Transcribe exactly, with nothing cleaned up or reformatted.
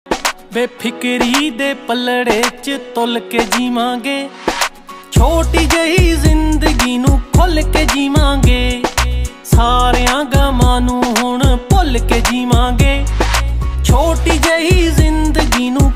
बेफिक्री दे पलड़े च तुल के जीवांगे, छोटी जही जिंदगी नू खुल के जीवांगे। सारियां गमां नू हुण भुल के जीवांगे, छोटी जही